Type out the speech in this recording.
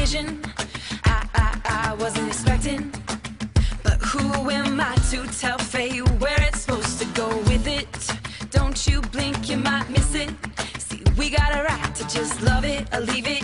vision I wasn't expecting. But who am I to tell fate where it's supposed to go with it? Don't you blink, you might miss it. See, we got a right to just love it or leave it.